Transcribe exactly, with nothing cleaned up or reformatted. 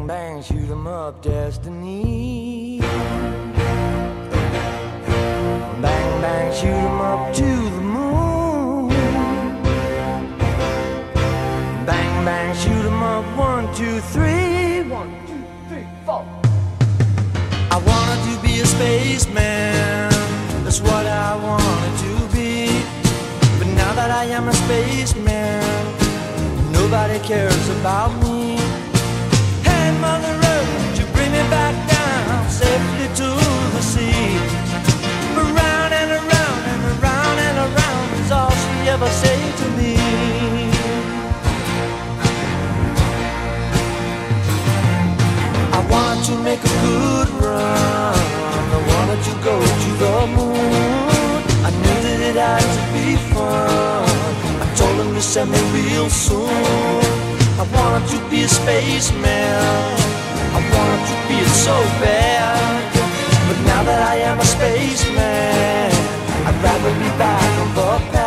bang, shoot 'em up, destiny. Bang, bang, shoot 'em up to the moon. Bang, bang, shoot 'em up, one, two, three. One, two, three, four. I wanted to be a spaceman, that's what I wanted to be. But now that I am a spaceman, nobody cares about me. Hey, Mother Earth, you bring me back down safely to the sea. Around and around and around and around is all she ever said to me. I wanted to make a good run, I wanted to go to the moon. I knew that it had to be fun, I told him to send me real soon. I wanted to be a spaceman, I wanted to be it so bad. But now that I am a spaceman, I'd rather be back on the past.